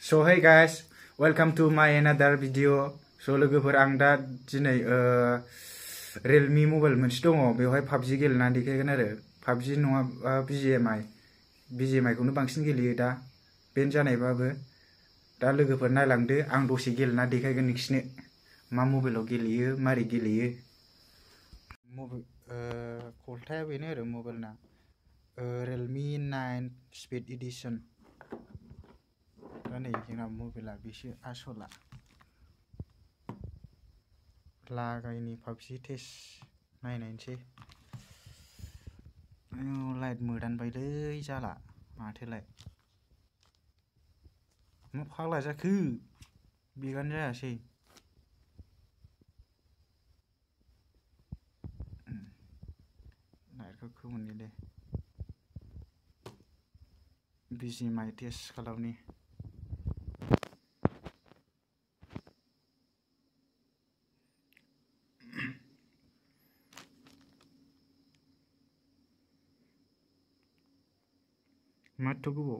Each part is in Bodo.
So hey guys, welcome to my another video. So लोगोफोर आं दा दिनै Realme मबाइल मोनसे दङ बेवहाय PUBG गेलेनानै देखायगोन आरो PUBG नङा BGMI खौनो बांसिन गेलेयो दा बेन जानायबाबो दा लोगोफोर नायलांदो आं दसे गेलेना देखायगोन नोंसिनो मा मबाइलाव गेलेयो मारै गेलेयो मबाइल कलथाया बेनो आरो मबाइलना Realme 9 Speed Edition दा नै जोंना मबाइला बेसो आसला लागायनि PUBG टेस्ट नायनायसै लाइट मोदानबायलै जाला माथोलाय मा फाग्ला जाखो बेगानो जायासै लाइटखौ खोमोरनि दे BGMI टेस्ट खालामनि माथो गोबाव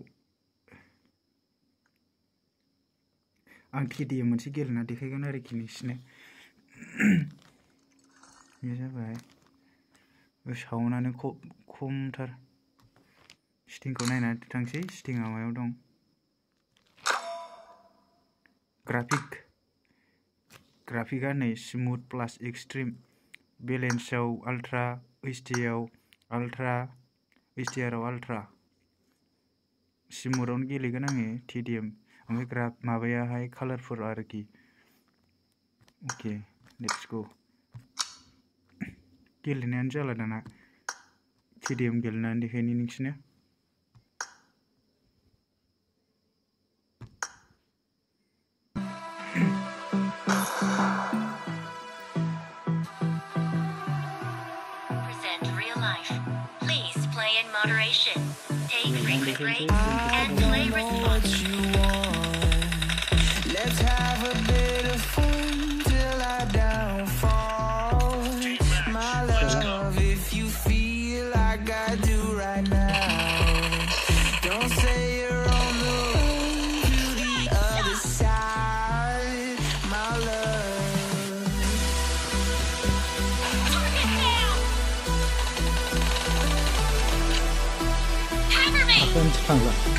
आं TDM मोनसे गेलेना देखायगोन आरोखि नोंसिनो बे जाबाय साउन्डआनो खमथार सेटिंखौ नायनानै थांसै सेटिंआ मायाव दं ग्राफिकआ नै स्मुथ प्लास एक्सट्रिम बेलेन्सआव आल्ट्रा HDRआव आल्ट्रा स्मुथआवनो गेलेगोन आङो TDM ओमफ्राय माबायाहाय कालारफोर आरोखि अके लेट्स गो गेलेनायानो जाला दाना TDM गेलेनानै देखायनि नोंसिनो Moderation. Take frequent breaks and play responsibly. Let's have a bit of fun till I downfall. My love, if you feel like I do right now, don't say you're on the road to the other side, my love. Target down. Cover me.